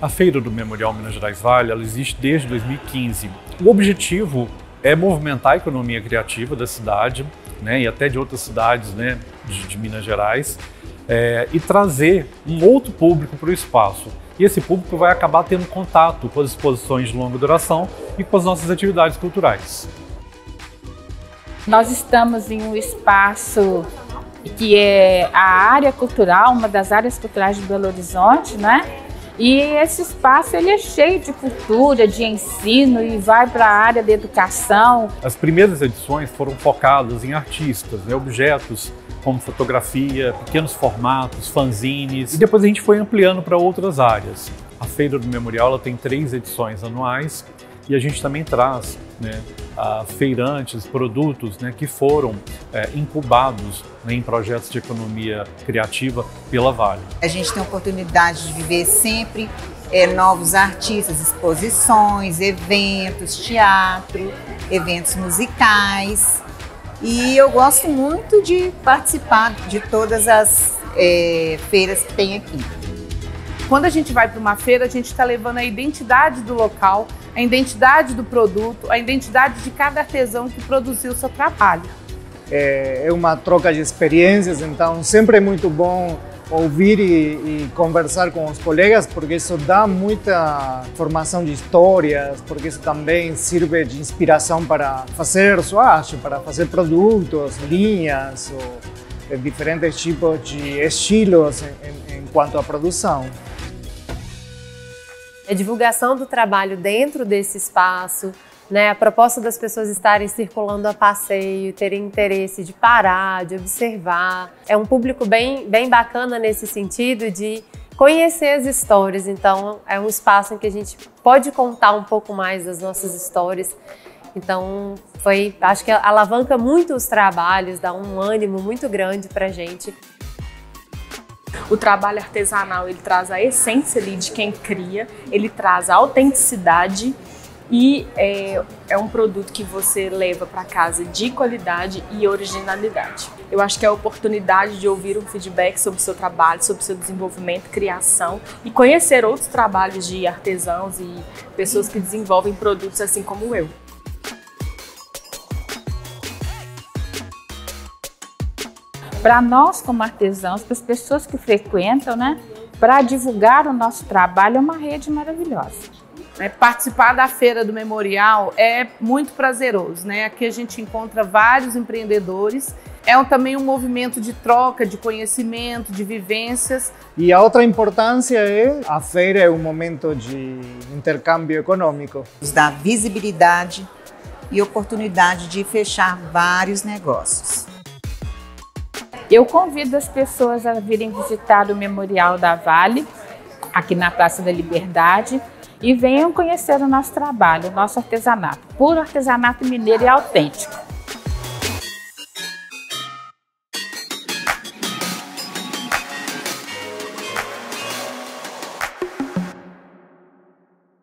A Feira do Memorial Minas Gerais Vale, ela existe desde 2015. O objetivo é movimentar a economia criativa da cidade, né, e até de outras cidades, né, de Minas Gerais, e trazer um outro público para o espaço. E esse público vai acabar tendo contato com as exposições de longa duração e com as nossas atividades culturais. Nós estamos em um espaço que é a área cultural, uma das áreas culturais de Belo Horizonte, né? E esse espaço ele é cheio de cultura, de ensino e vai para a área da educação. As primeiras edições foram focadas em artistas, né, objetos como fotografia, pequenos formatos, fanzines. E depois a gente foi ampliando para outras áreas. A Feira do Memorial ela tem 3 edições anuais e a gente também traz, né, feirantes, produtos, né, que foram incubados, né, em projetos de economia criativa pela Vale. A gente tem a oportunidade de viver sempre novos artistas, exposições, eventos, teatro, eventos musicais. E eu gosto muito de participar de todas as feiras que tem aqui. Quando a gente vai para uma feira, a gente está levando a identidade do local, a identidade do produto, a identidade de cada artesão que produziu o seu trabalho. É uma troca de experiências, então sempre é muito bom ouvir e conversar com os colegas, porque isso dá muita formação de histórias, porque isso também serve de inspiração para fazer sua arte, para fazer produtos, linhas, ou diferentes tipos de estilos em quanto à produção. A divulgação do trabalho dentro desse espaço, né, a proposta das pessoas estarem circulando a passeio, terem interesse de parar, de observar. É um público bem bacana nesse sentido de conhecer as histórias. Então, é um espaço em que a gente pode contar um pouco mais das nossas histórias. Então, acho que alavanca muito os trabalhos, dá um ânimo muito grande para a gente. O trabalho artesanal, ele traz a essência ali de quem cria, ele traz a autenticidade e é um produto que você leva para casa de qualidade e originalidade. Eu acho que é a oportunidade de ouvir um feedback sobre o seu trabalho, sobre o seu desenvolvimento, criação e conhecer outros trabalhos de artesãos e pessoas que desenvolvem produtos assim como eu. Para nós como artesãos, para as pessoas que frequentam, né, para divulgar o nosso trabalho é uma rede maravilhosa. Participar da Feira do Memorial é muito prazeroso, né? Aqui a gente encontra vários empreendedores, também um movimento de troca, de conhecimento, de vivências. E a outra importância a feira é um momento de intercâmbio econômico. Nos dá visibilidade e oportunidade de fechar vários negócios. Eu convido as pessoas a virem visitar o Memorial da Vale, aqui na Praça da Liberdade, e venham conhecer o nosso trabalho, o nosso artesanato, puro artesanato mineiro e autêntico.